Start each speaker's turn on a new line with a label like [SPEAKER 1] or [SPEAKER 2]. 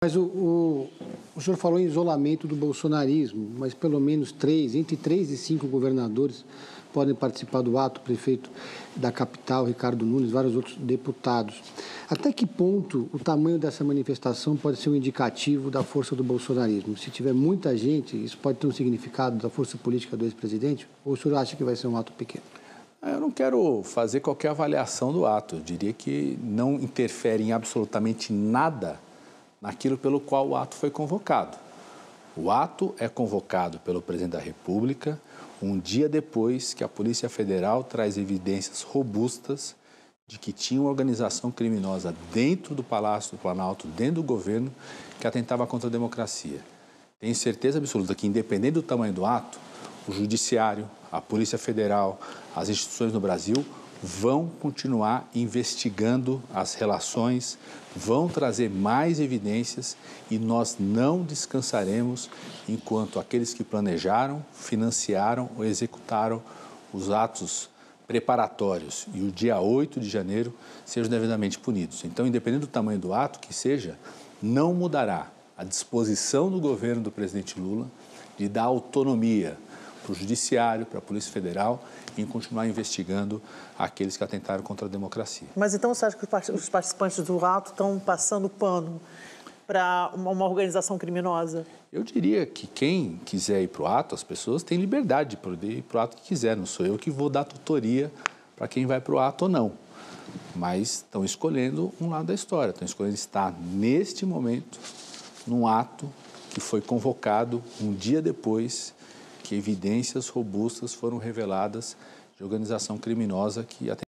[SPEAKER 1] Mas o senhor falou em isolamento do bolsonarismo, mas pelo menos entre 3 e 5 governadores podem participar do ato, o prefeito da capital, Ricardo Nunes, vários outros deputados. Até que ponto o tamanho dessa manifestação pode ser um indicativo da força do bolsonarismo? Se tiver muita gente, isso pode ter um significado da força política do ex-presidente? Ou o senhor acha que vai ser um ato pequeno?
[SPEAKER 2] Eu não quero fazer qualquer avaliação do ato. Eu diria que não interfere em absolutamente nada naquilo pelo qual o ato foi convocado. O ato é convocado pelo presidente da República um dia depois que a Polícia Federal traz evidências robustas de que tinha uma organização criminosa dentro do Palácio do Planalto, dentro do governo, que atentava contra a democracia. Tenho certeza absoluta que, independente do tamanho do ato, o Judiciário, a Polícia Federal, as instituições no Brasil vão continuar investigando as relações, vão trazer mais evidências e nós não descansaremos enquanto aqueles que planejaram, financiaram ou executaram os atos preparatórios e o dia 8 de janeiro sejam devidamente punidos. Então, independente do tamanho do ato que seja, não mudará a disposição do governo do presidente Lula de dar autonomia para o Judiciário, para a Polícia Federal, em continuar investigando aqueles que atentaram contra a democracia.
[SPEAKER 3] Mas então você acha que os participantes do ato estão passando pano para uma organização criminosa?
[SPEAKER 2] Eu diria que quem quiser ir para o ato, as pessoas têm liberdade de poder ir para o ato que quiser. Não sou eu que vou dar tutoria para quem vai para o ato ou não. Mas estão escolhendo um lado da história, estão escolhendo estar neste momento num ato que foi convocado um dia depois que evidências robustas foram reveladas de organização criminosa que